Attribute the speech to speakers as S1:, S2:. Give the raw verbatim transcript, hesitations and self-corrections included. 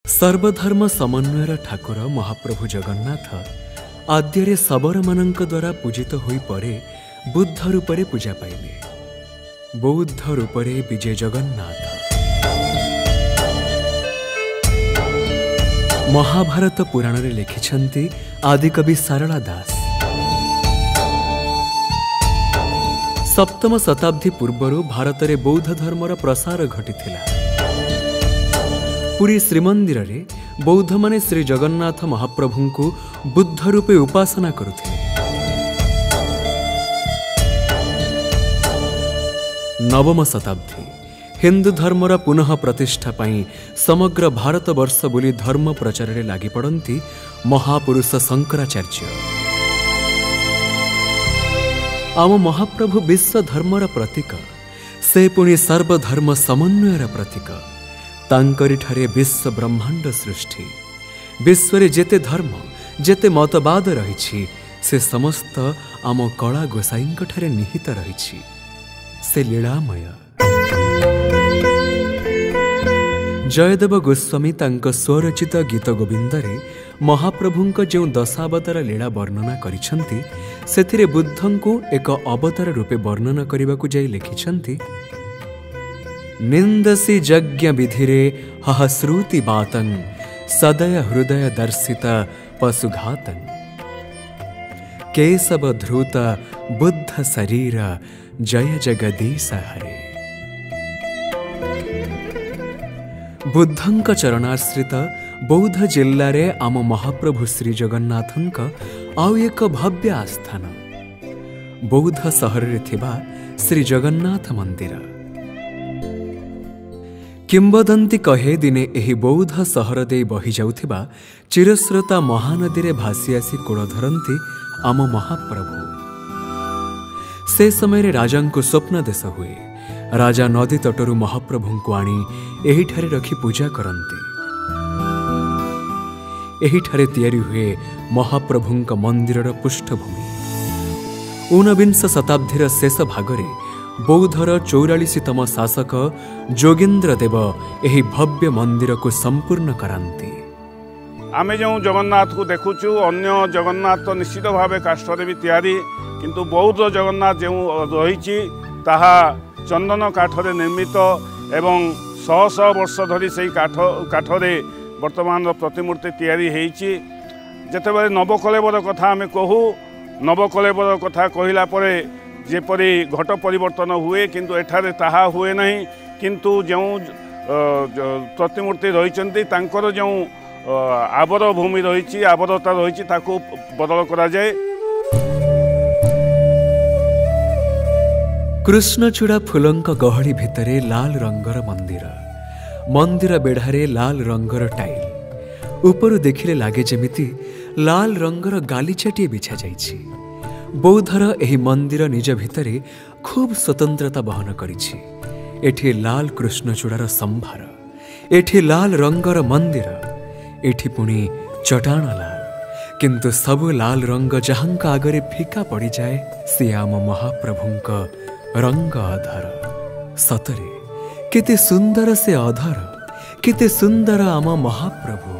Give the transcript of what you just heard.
S1: सर्वधर्म समन्वयर ठाकुर महाप्रभु जगन्नाथ आद्य सबर मान द्वारा पूजित होई परे बुद्ध रूपरे पूजा पाइले। बौद्ध रूपरे विजय जगन्नाथ। महाभारत पुराण रे लिखिछंती आदिकवि सारला दास। सप्तम शताब्दी पूर्वरु भारत रे बौद्ध धर्मर प्रसार घटिथिला। पुरी श्रीमंदिर रे बौद्ध माने श्री जगन्नाथ महाप्रभु को बुद्ध रूपे उपासना करुथिले। नवम शताब्दी हिंदू धर्मर पुनः प्रतिष्ठा पाई समग्र भारत वर्ष बुली धर्म प्रचार रे लागि पड़ंती महापुरुष शंकराचार्य। आम महाप्रभु विश्व धर्मर प्रतीक, से पुणी सर्वधर्म समन्वयर प्रतीक। तांकरी ठारे विश्व ब्रह्मांड सृष्टि। विश्व रे जेते धर्म जेते मतवाद रहिछि से समस्त आम कला गोसाईंक ठारे निहित रहिछि। से लीलामय। जयदेव गोस्वामी तांक स्वरचित गीत गोविंदरे महाप्रभुंक जो दशावतार लीला वर्णना करिछंती सेथिरे बुद्धंकु एक अवतार रूपे वर्णना करिबाकु जाई लिखिछंती। निंदसी यज्ञ विधिरे हहश्रुति बातं सदय हृदय दर्शित पशुघातं केशव ध्रुत बुद्ध शरीर जय जगदीश हरे। बुद्धंक चरणाश्रित बौद्ध जिल्ला रे आम महाप्रभु श्री जगन्नाथंक आउ एक भव्य आस्थान बौद्ध सहर रे थिबा श्री जगन्नाथ मंदिर। किंबदंती कहे दिने एही बौद्ध सहर दे बही जाउथिबा चिरस्रोता महानदी रे भासी आसी कूल धरंती आम महाप्रभु। से समय रे राजा को स्वप्न देश हुए। राजा नदी तटरू महाप्रभु को आनी एही ठारे रखी पूजा करंती। एही ठारे तैयारी हुए महाप्रभुंक मंदिरर पृष्ठभूमि। ऊनविंश शताब्दीर शेष भागरे बौद्धर चौरालीसतम शासक जोगेन्द्र देव एही भव्य मंदिर को संपूर्ण करांती।
S2: आमे जो जगन्नाथ को देखुचु अन्य जगन्नाथ तो निश्चित भाव काष्ठरे भी तैयारी, किंतु बौद्ध जगन्नाथ जो रही ताहा चंदन काठरे निर्मित एवं शह शह वर्ष धरी से काठ काठरे वर्तमान प्रतिमूर्ति तैयारी होईची। जेतेबेले नवकलेवर कथा आमे कहू, नवकलेवर कथा कहला परे जेपरी घट परिवर्तन हुए किंतु एठारे ताहा हुए नहीं। किंतु जो प्रतिमूर्ति रही तांकर जो आवर भूमि रही आबरता रही ताकू बदल करा जाए।
S1: कृष्णचूड़ा फूलंक गहड़ी भितरे लाल रंगर मंदिर। मंदिर बेढ़ारे लाल रंगर टाइल। ऊपर देखिले लागे जेमिति लाल रंगर गालीचाटिए बिछा जाइछि। बौद्धर एही मंदिर निज भितरे खूब स्वतंत्रता बहन करिछि। एठी लाल कृष्णचूड़ार संभार, एठी लाल रंगर मंदिर, एठी पुणी चटाण लाल। किंतु सबु लाल रंग जहांक आगरे फीका पड़ी जाए से आम महाप्रभुंक रंग अधर। सतरे केते सुंदर से अधर, केते सुंदर आम महाप्रभु।